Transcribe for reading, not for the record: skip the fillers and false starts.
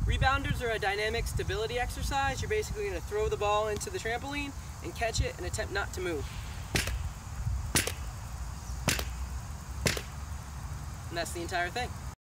Rebounders are a dynamic stability exercise. You're basically going to throw the ball into the trampoline and catch it and attempt not to move. And that's the entire thing.